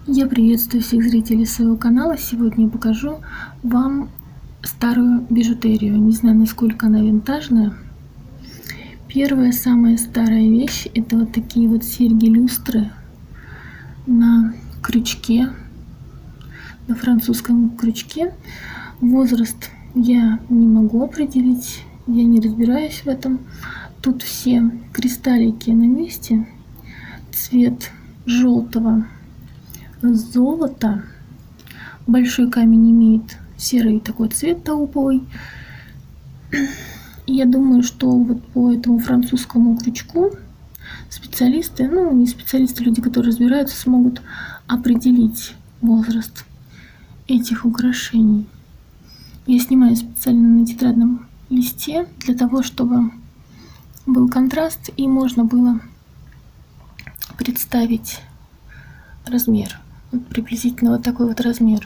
Я приветствую всех зрителей своего канала. Сегодня я покажу вам старую бижутерию. Не знаю, насколько она винтажная. Первая, самая старая вещь — это вот такие вот серьги-люстры на крючке, на французском крючке. Возраст я не могу определить, я не разбираюсь в этом. Тут все кристаллики на месте. Цвет желтого золота. Большой камень имеет серый такой цвет тауповый. И я думаю, что вот по этому французскому крючку специалисты, не специалисты, люди, которые разбираются, смогут определить возраст этих украшений. Я снимаю специально на тетрадном листе для того, чтобы был контраст и можно было представить размер. Вот приблизительно вот такой вот размер.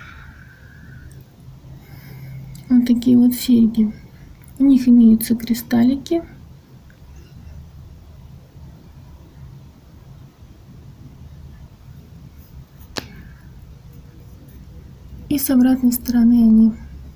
Вот такие вот серьги. У них имеются кристаллики. И с обратной стороны они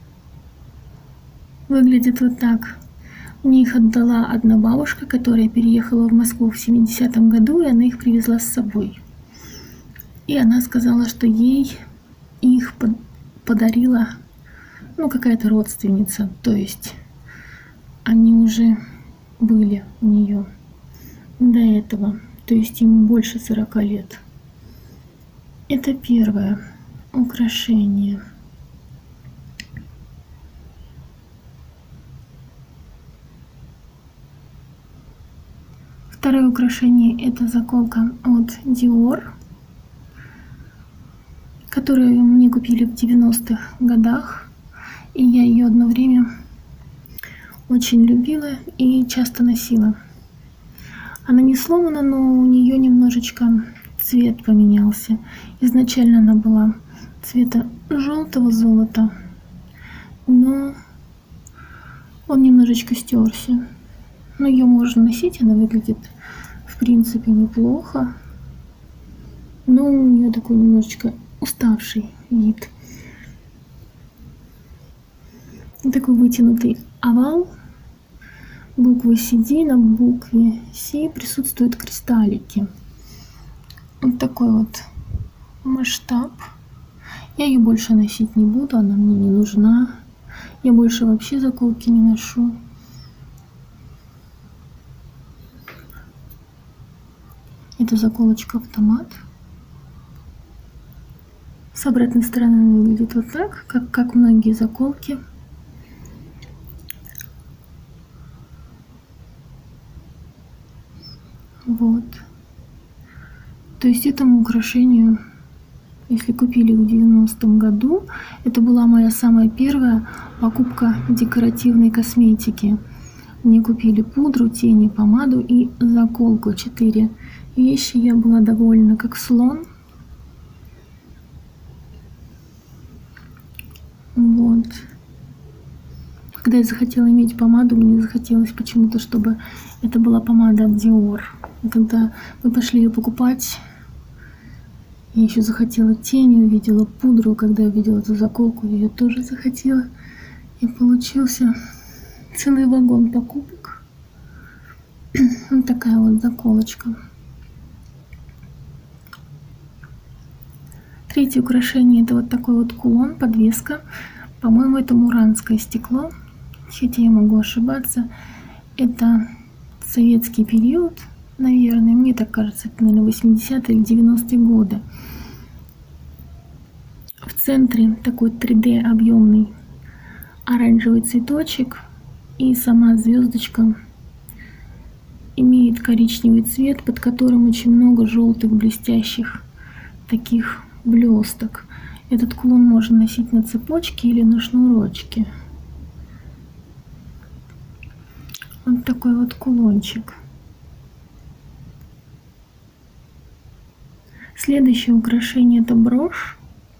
выглядят вот так. Мне их отдала одна бабушка, которая переехала в Москву в 70-м году, и она их привезла с собой. И она сказала, что ей их подарила, какая-то родственница. То есть они уже были у нее до этого. То есть им больше 40 лет. Это первое украшение. Второе украшение — это заколка от Dior, которую мне купили в 90-х годах. И я ее одно время очень любила и часто носила. Она не сломана, но у нее немножечко цвет поменялся. Изначально она была цвета желтого золота, но он немножечко стерся. Но ее можно носить, она выглядит в принципе неплохо. Но у нее такой немножечко уставший вид. Такой вытянутый овал. Буква CD, на букве C присутствуют кристаллики. Вот такой вот масштаб. Я ее больше носить не буду, она мне не нужна. Я больше вообще заколки не ношу. Это заколочка автомат. С обратной стороны она выглядит вот так, как многие заколки. Вот. То есть этому украшению, если купили в 90-м году, это была моя самая первая покупка декоративной косметики. Мне купили пудру, тени, помаду и заколку. 4 вещи. Я была довольна как слон. Вот. Когда я захотела иметь помаду, мне захотелось почему-то, чтобы это была помада от Dior. И когда мы пошли ее покупать, я еще захотела тени, увидела пудру. Когда я увидела эту заколку, я ее тоже захотела. И получился целый вагон покупок. Вот такая вот заколочка. Третье украшение — это вот такой вот кулон, подвеска. По-моему, это муранское стекло. Хотя я могу ошибаться. Это советский период, наверное. Мне так кажется, это, наверное, 80-е или 90-е годы. В центре такой 3D объемный оранжевый цветочек. И сама звездочка имеет коричневый цвет, под которым очень много желтых блестящих таких блесток. Этот кулон можно носить на цепочке или на шнурочке. Вот такой вот кулончик. Следующее украшение — это брошь,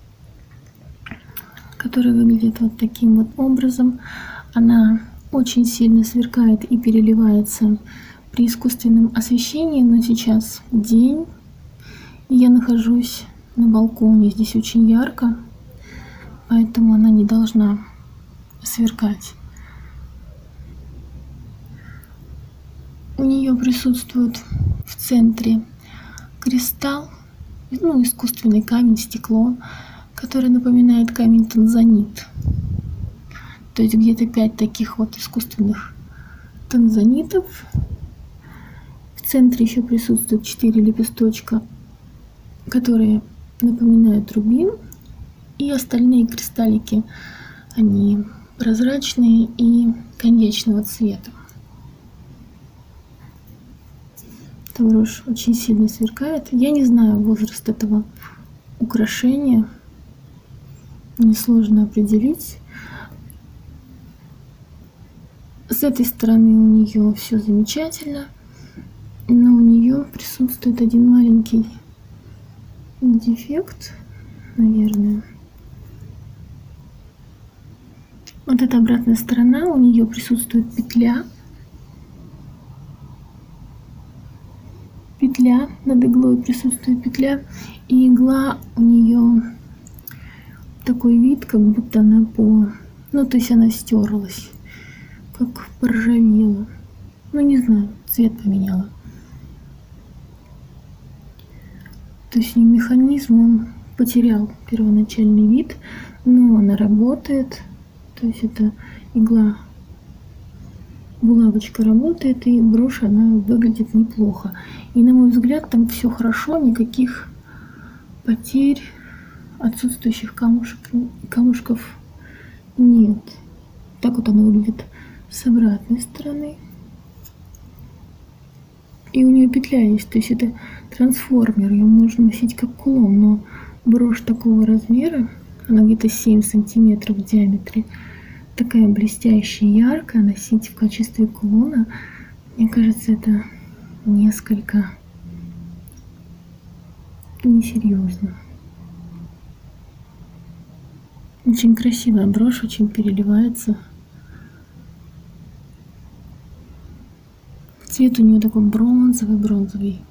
которая выглядит вот таким вот образом. Она очень сильно сверкает и переливается при искусственном освещении, но сейчас день, и я нахожусь на балконе. Здесь очень ярко, поэтому она не должна сверкать. У нее присутствует в центре кристалл, ну, искусственный камень, стекло, который напоминает камень танзанит. То есть где-то 5 таких вот искусственных танзанитов. В центре еще присутствует 4 лепесточка, которые напоминают рубин. И остальные кристаллики, они прозрачные и коньячного цвета. Эта брошь очень сильно сверкает. Я не знаю возраст этого украшения. Несложно определить. С этой стороны у нее все замечательно, но у нее присутствует один маленький дефект, наверное. Вот эта обратная сторона, у нее присутствует петля. Над иглой присутствует петля, и игла у нее такой вид, как будто она ну, то есть она стерлась, как поржавела. Ну, не знаю, цвет поменяла. То есть механизм, он потерял первоначальный вид, но она работает. То есть эта игла, булавочка работает, и брошь, она выглядит неплохо. И на мой взгляд, там все хорошо, никаких потерь, отсутствующих камушков нет. Так вот она выглядит с обратной стороны. И у нее петля есть, то есть это трансформер, ее можно носить как кулон, но брошь такого размера, она где-то 7 сантиметров в диаметре, такая блестящая, яркая, носить в качестве кулона, мне кажется, это несколько несерьезно. Очень красивая брошь, очень переливается. Цвет у нее такой бронзовый.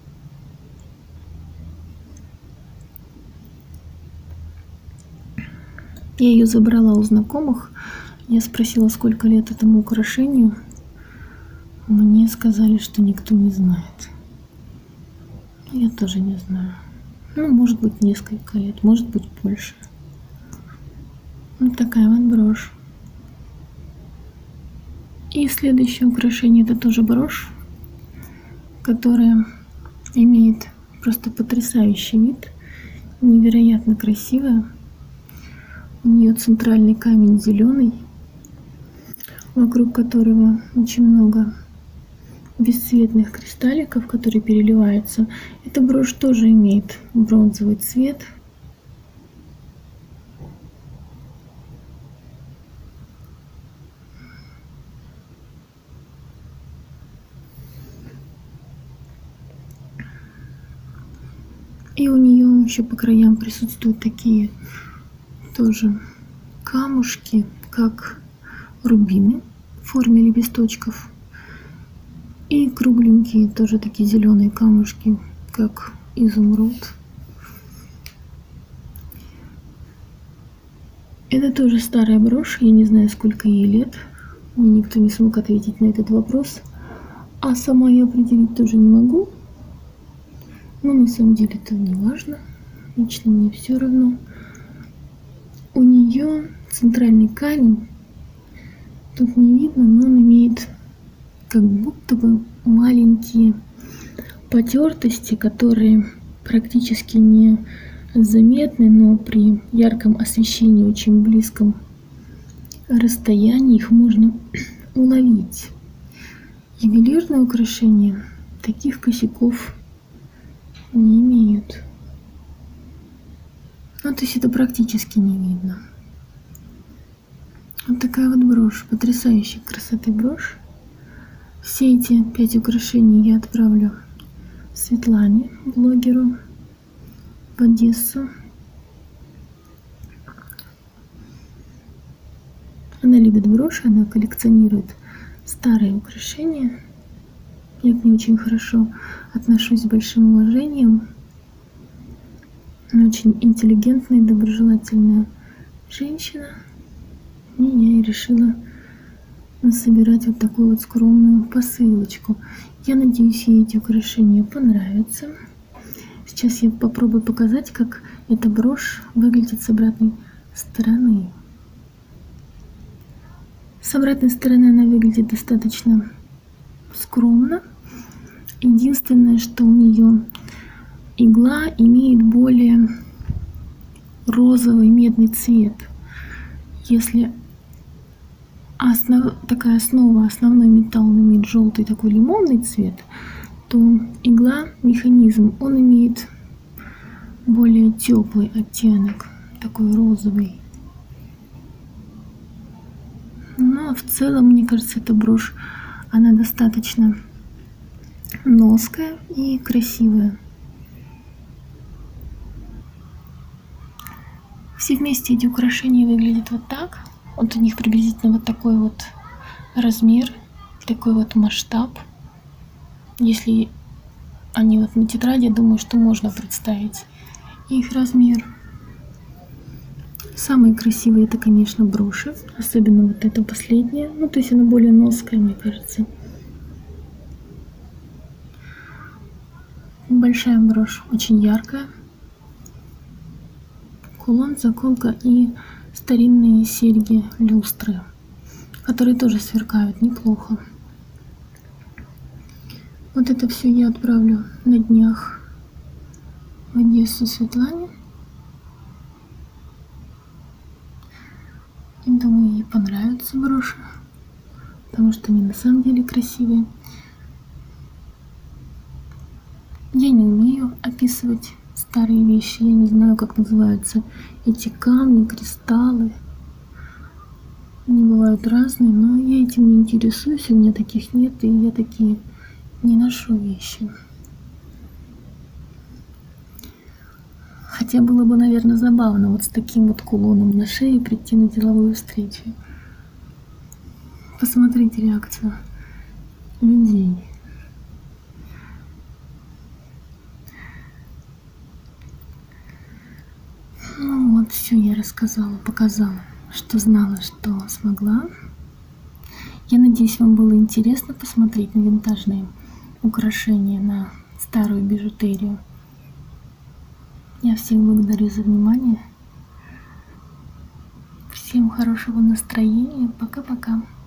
Я ее забрала у знакомых. Я спросила, сколько лет этому украшению. Мне сказали, что никто не знает. Я тоже не знаю. Ну, может быть, несколько лет, может быть, больше. Вот такая вот брошь. И следующее украшение — это тоже брошь, которая имеет просто потрясающий вид, невероятно красивая. У нее центральный камень зеленый, вокруг которого очень много бесцветных кристалликов, которые переливаются. Эта брошь тоже имеет бронзовый цвет. И у нее еще по краям присутствуют такие тоже камушки, как рубины в форме лепесточков. И кругленькие тоже такие зеленые камушки, как изумруд. Это тоже старая брошь, я не знаю, сколько ей лет. Мне никто не смог ответить на этот вопрос. А сама я определить тоже не могу. Но на самом деле это не важно. Лично мне все равно. У нее центральный камень. Тут не видно, но он имеет как будто бы маленькие потертости, которые практически не заметны, но при ярком освещении, очень близком расстоянии их можно уловить. Ювелирные украшения таких косяков не имеют. Ну, то есть это практически не видно. Вот такая вот брошь, потрясающей красоты брошь. Все эти 5 украшений я отправлю Светлане, блогеру, в Одессу. Она любит броши, она коллекционирует старые украшения. Я к ней очень хорошо отношусь, с большим уважением. Она очень интеллигентная и доброжелательная женщина. И я и решила насобирать вот такую вот скромную посылочку. Я надеюсь, ей эти украшения понравятся. Сейчас я попробую показать, как эта брошь выглядит с обратной стороны. С обратной стороны она выглядит достаточно скромно. Единственное, что у нее игла имеет более розовый медный цвет. Если такая основа, основной металл имеет желтый такой лимонный цвет, то игла, механизм, он имеет более теплый оттенок, такой розовый. Но в целом, мне кажется, эта брошь, она достаточно ноская и красивая. Все вместе эти украшения выглядят вот так. Вот у них приблизительно вот такой вот размер, такой вот масштаб. Если они вот на тетради, я думаю, что можно представить их размер. Самые красивые это, конечно, броши, особенно вот эта последняя. Ну, то есть она более ноская, мне кажется. Большая брошь, очень яркая. Кулон, заколка и старинные серьги, люстры, которые тоже сверкают неплохо. Вот это все я отправлю на днях в Одессу Светлане. И думаю, ей понравятся броши, потому что они на самом деле красивые. Я не умею описывать старые вещи, я не знаю, как называются эти камни, кристаллы. Они бывают разные, но я этим не интересуюсь, у меня таких нет, и я такие не ношу вещи. Хотя было бы, наверное, забавно вот с таким вот кулоном на шее прийти на деловую встречу. Посмотрите реакцию людей. Ну вот, все я рассказала, показала, что знала, что смогла. Я надеюсь, вам было интересно посмотреть на винтажные украшения, на старую бижутерию. Я всех благодарю за внимание. Всем хорошего настроения. Пока-пока.